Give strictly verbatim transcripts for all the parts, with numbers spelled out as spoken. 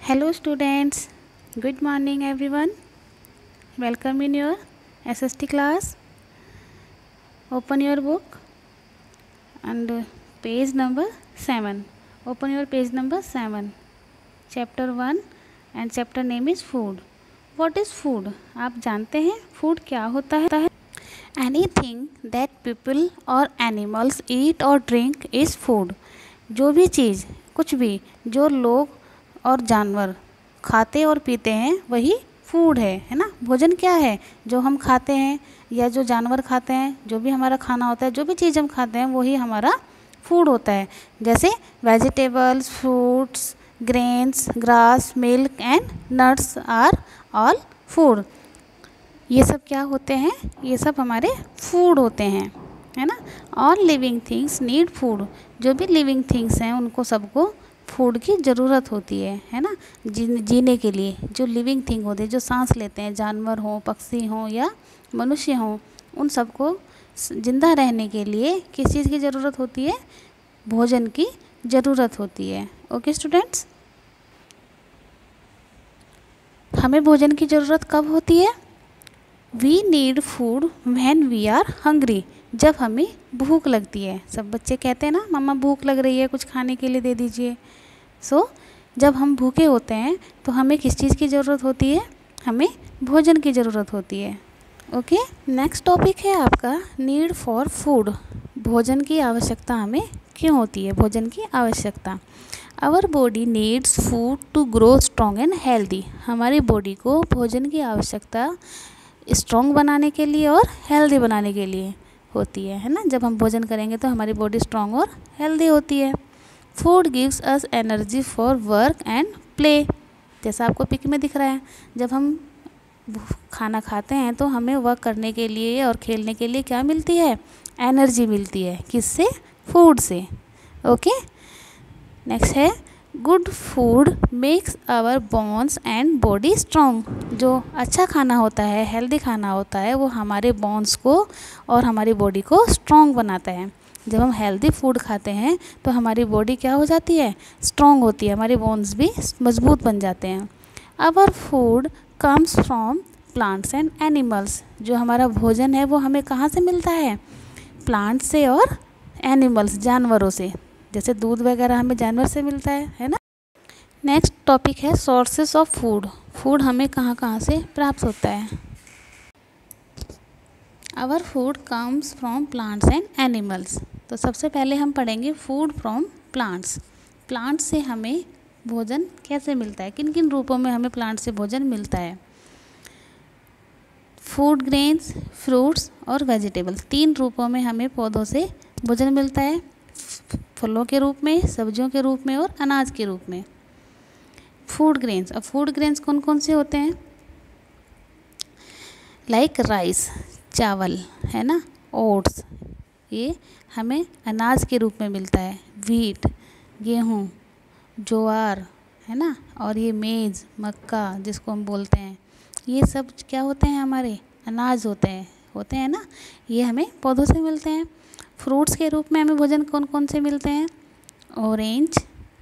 Hello students, good morning everyone. Welcome in your S S T class. Open your book and page number seven. Open your page number seven. Chapter one and chapter name is food. What is food? आप जानते हैं food क्या होता है? Anything that people or animals eat or drink is food. जो भी चीज़, कुछ भी जो लोग और जानवर खाते और पीते हैं वही फूड है, है ना। भोजन क्या है? जो हम खाते हैं या जो जानवर खाते हैं, जो भी हमारा खाना होता है, जो भी चीज़ हम खाते हैं वही हमारा फूड होता है। जैसे vegetables, fruits, grains, grass, milk and nuts are all food. ये सब क्या होते हैं? ये सब हमारे फूड होते हैं, है ना। All living things need food. जो भी लिविंग थिंग्स हैं उनको सबको फूड की ज़रूरत होती है, है ना। जी, जीने के लिए जो लिविंग थिंग होते हैं, जो सांस लेते हैं, जानवर हों, पक्षी हों या मनुष्य हों, उन सबको ज़िंदा रहने के लिए किस चीज़ की ज़रूरत होती है? भोजन की ज़रूरत होती है। ओके स्टूडेंट्स, हमें भोजन की ज़रूरत कब होती है? We need food when we are hungry. जब हमें भूख लगती है। सब बच्चे कहते हैं ना, मम्मा भूख लग रही है, कुछ खाने के लिए दे दीजिए। सो so, जब हम भूखे होते हैं तो हमें किस चीज़ की ज़रूरत होती है? हमें भोजन की ज़रूरत होती है। ओके, नेक्स्ट टॉपिक है आपका नीड फॉर फूड। भोजन की आवश्यकता हमें क्यों होती है? भोजन की आवश्यकता, our body needs food to grow strong and healthy. हमारी बॉडी को भोजन की आवश्यकता स्ट्रॉन्ग बनाने के लिए और हेल्दी बनाने के लिए होती है, है ना। जब हम भोजन करेंगे तो हमारी बॉडी स्ट्रॉन्ग और हेल्दी होती है। Food gives us energy for work and play. जैसा आपको पिक में दिख रहा है, जब हम खाना खाते हैं तो हमें वर्क करने के लिए और खेलने के लिए क्या मिलती है? एनर्जी मिलती है। किससे? फूड से। ओके, नेक्स्ट है good food makes our bones and body strong. जो अच्छा खाना होता है, हेल्दी खाना होता है, वो हमारे बोन्स को और हमारी बॉडी को स्ट्रॉन्ग बनाता है। जब हम हेल्दी फूड खाते हैं तो हमारी बॉडी क्या हो जाती है? स्ट्रॉन्ग होती है, हमारे बोन्स भी मजबूत बन जाते हैं। Our food comes from plants and animals. जो हमारा भोजन है वो हमें कहाँ से मिलता है? प्लांट से और एनिमल्स, जानवरों से। जैसे दूध वगैरह हमें जानवर से मिलता है, है ना। नेक्स्ट टॉपिक है सोर्सेस ऑफ फूड। फूड हमें कहाँ कहाँ से प्राप्त होता है? Our food comes from plants and animals. तो सबसे पहले हम पढ़ेंगे फूड फ्रॉम प्लांट्स। प्लांट से हमें भोजन कैसे मिलता है? किन किन रूपों में हमें प्लांट से भोजन मिलता है? फूड ग्रेन्स, फ्रूट्स और वेजिटेबल्स। तीन रूपों में हमें पौधों से भोजन मिलता है, फलों के रूप में, सब्जियों के रूप में और अनाज के रूप में। Food grains. अब फूड ग्रेन्स कौन कौन से होते हैं? लाइक राइस, चावल, है ना, ओट्स, ये हमें अनाज के रूप में मिलता है। व्हीट, गेहूँ, ज्वार, है ना, और ये मेज़, मक्का जिसको हम बोलते हैं, ये सब क्या होते हैं? हमारे अनाज होते हैं, होते हैं ना। ये हमें पौधों से मिलते हैं। फ्रूट्स के रूप में हमें भोजन कौन कौन से मिलते हैं? ऑरेंज,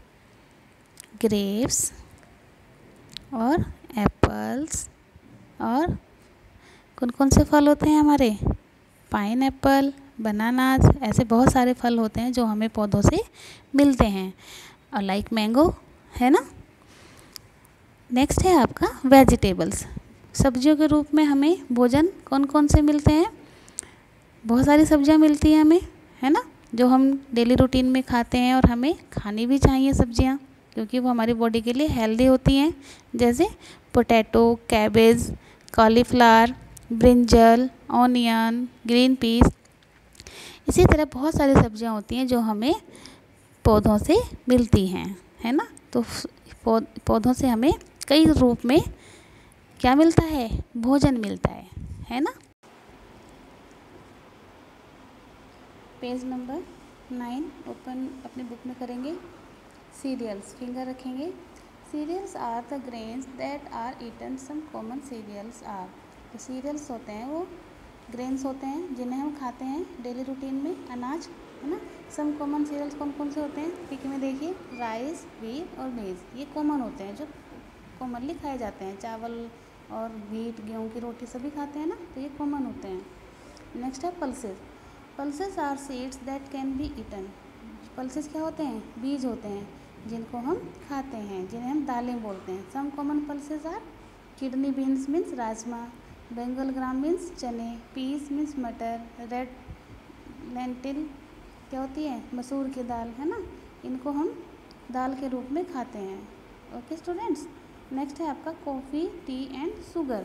ग्रेप्स और एप्पल्स। और कौन कौन से फल होते हैं हमारे? Pineapple, bananas. ऐसे बहुत सारे फल होते हैं जो हमें पौधों से मिलते हैं, और लाइक मैंगो, है ना। नेक्स्ट है आपका वेजिटेबल्स। सब्जियों के रूप में हमें भोजन कौन कौन से मिलते हैं? बहुत सारी सब्जियां मिलती हैं हमें, है ना, जो हम डेली रूटीन में खाते हैं और हमें खानी भी चाहिए सब्जियां, क्योंकि वो हमारी बॉडी के लिए हेल्दी होती हैं। जैसे potato, cabbage, cauliflower, brinjal, onion, green peas. इसी तरह बहुत सारी सब्जियां होती हैं जो हमें पौधों से मिलती हैं, है ना। तो पौधों से हमें कई रूप में क्या मिलता है? भोजन मिलता है, है ना। पेज नंबर नाइन ओपन अपने बुक में करेंगे। सीरियल्स, फिंगर रखेंगे। Cereals are the grains that are eaten. Some common cereals are. तो सीरियल्स होते हैं वो ग्रेन्स होते हैं जिन्हें हम खाते हैं डेली रूटीन में, अनाज, है ना। सम कॉमन सीरियल्स कौन कौन से होते हैं? पिक में देखिए, राइस, व्हीट और मेज़। ये कॉमन होते हैं जो कॉमनली खाए जाते हैं। चावल और व्हीट, गेहूँ की रोटी सभी खाते हैं ना, तो ये कॉमन होते हैं। नेक्स्ट है pulses. Pulses are seeds that can be eaten. Pulses क्या होते हैं? बीज होते हैं जिनको हम खाते हैं, जिन्हें हम दालें बोलते हैं। Some common pulses are kidney beans means rajma, Bengal gram means चने, पीस मीन्स मटर, रेड लेंटिल क्या होती है? मसूर की दाल, है ना। इनको हम दाल के रूप में खाते हैं। ओके स्टूडेंट्स, नेक्स्ट है आपका कॉफ़ी, टी एंड शुगर।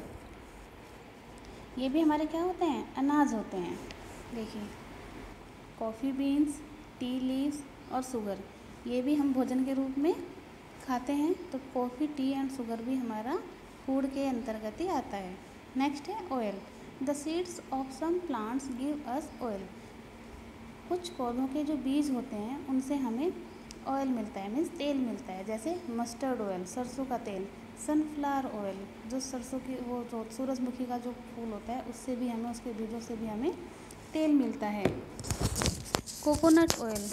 ये भी हमारे क्या होते हैं? अनाज होते हैं। देखिए, कॉफ़ी बीन्स, टी लीव्स और शुगर, ये भी हम भोजन के रूप में खाते हैं। तो कॉफ़ी, टी एंड शुगर भी हमारा फूड के अंतर्गत ही आता है। नेक्स्ट है oil. The seeds of some plants give us oil. कुछ पौधों के जो बीज होते हैं उनसे हमें ऑयल मिलता है, मीन्स तेल मिलता है। जैसे मस्टर्ड ऑयल, सरसों का तेल, सनफ्लावर ऑयल, जो सरसों की वो जो सूरजमुखी का जो फूल होता है उससे भी हमें, उसके बीजों से भी हमें तेल मिलता है। कोकोनट ऑयल,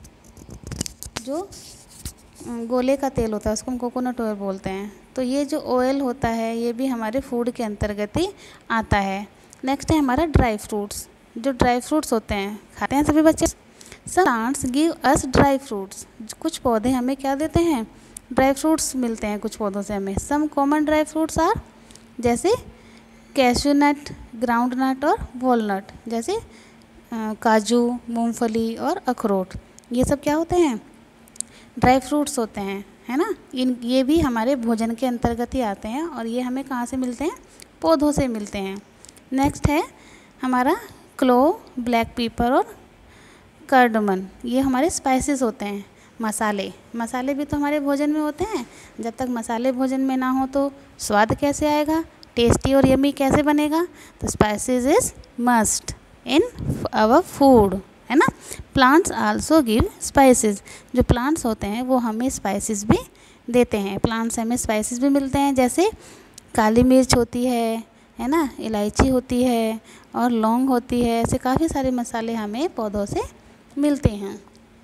जो गोले का तेल होता है उसको हम कोकोनट ऑयल बोलते हैं। तो ये जो ऑयल होता है ये भी हमारे फूड के अंतर्गत ही आता है। नेक्स्ट है हमारा ड्राई फ्रूट्स। जो ड्राई फ्रूट्स होते हैं खाते हैं सभी बच्चे। Some plants give us dry fruits. कुछ पौधे हमें क्या देते हैं? ड्राई फ्रूट्स मिलते हैं कुछ पौधों से हमें। Some common dry fruits are, जैसे कैश्यू नट, ग्राउंड नट और वॉलनट, जैसे काजू, मूंगफली और अखरोट, ये सब क्या होते हैं? ड्राई फ्रूट्स होते हैं, है ना। इन ये भी हमारे भोजन के अंतर्गत ही आते हैं और ये हमें कहाँ से मिलते हैं? पौधों से मिलते हैं। नेक्स्ट है हमारा क्लोव, ब्लैक पेपर और कार्डमन, ये हमारे स्पाइसेस होते हैं, मसाले। मसाले भी तो हमारे भोजन में होते हैं। जब तक मसाले भोजन में ना हो तो स्वाद कैसे आएगा? टेस्टी और यम्मी कैसे बनेगा? तो spices is must in our food, है ना। Plants also give spices. जो प्लांट्स होते हैं वो हमें स्पाइसेस भी देते हैं। प्लांट्स हमें स्पाइसेस भी मिलते हैं, जैसे काली मिर्च होती है है ना, इलायची होती है और लौंग होती है। ऐसे काफ़ी सारे मसाले हमें पौधों से मिलते हैं।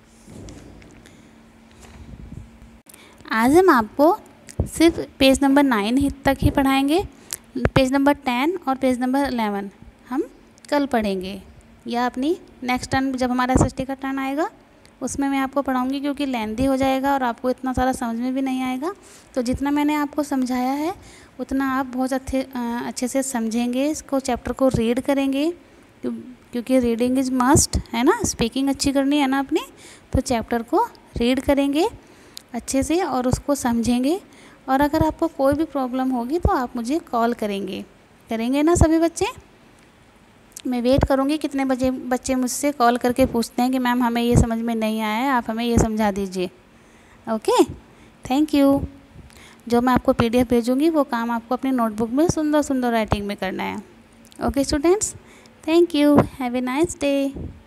आज हम आपको सिर्फ पेज नंबर नाइन ही तक ही पढ़ाएंगे। पेज नंबर टेन और पेज नंबर इलेवन हम कल पढ़ेंगे, या अपनी नेक्स्ट टर्न जब हमारा एस एस टी का टर्न आएगा उसमें मैं आपको पढ़ाऊंगी, क्योंकि लेंथी हो जाएगा और आपको इतना सारा समझ में भी नहीं आएगा। तो जितना मैंने आपको समझाया है उतना आप बहुत अच्छे अच्छे से समझेंगे। इसको चैप्टर को रीड करेंगे, क्योंकि रीडिंग इज़ मस्ट, है ना। स्पीकिंग अच्छी करनी है ना अपनी, तो चैप्टर को रीड करेंगे अच्छे से और उसको समझेंगे। और अगर आपको कोई भी प्रॉब्लम होगी तो आप मुझे कॉल करेंगे करेंगे ना सभी बच्चे। मैं वेट करूँगी कितने बजे बच्चे मुझसे कॉल करके पूछते हैं कि मैम हमें ये समझ में नहीं आया है, आप हमें ये समझा दीजिए। Okay, thank you. जो मैं आपको पीडीएफ भेजूँगी वो काम आपको अपनी नोटबुक में सुंदर सुंदर राइटिंग में करना है। Okay students, thank you, have a nice day.